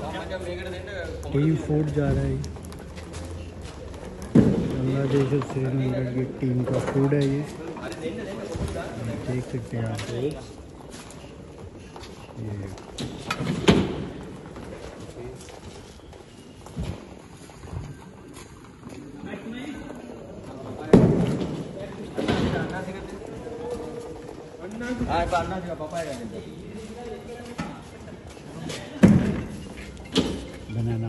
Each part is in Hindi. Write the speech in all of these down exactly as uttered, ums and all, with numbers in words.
टीम फूड जा रहा है। बांग्लादेश और श्रीलंका की टीम का फूड है ये, देख सकते हैं आप। ये बनाना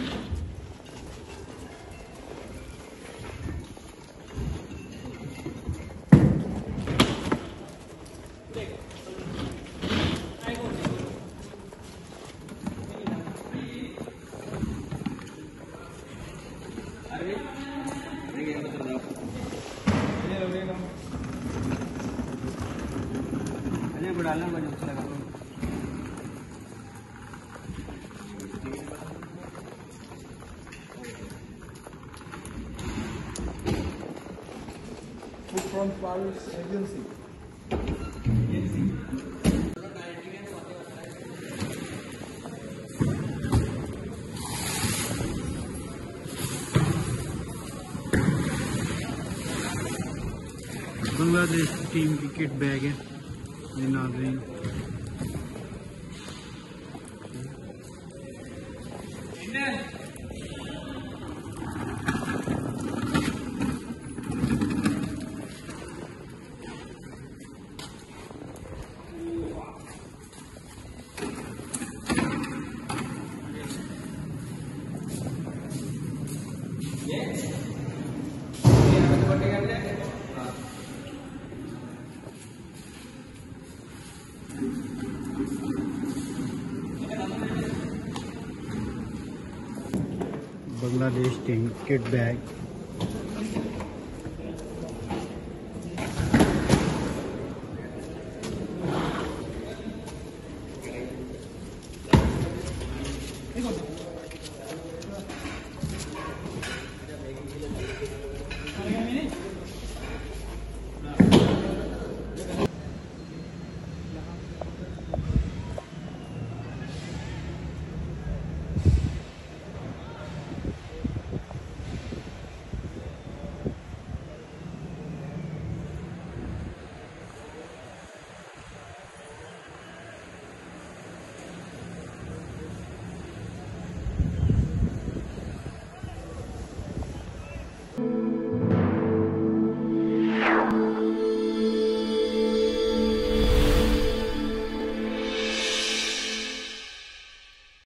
from Paris agency. Bangladesh team की किट बैग है ये नाज़रीन। Bangladesh team kit bag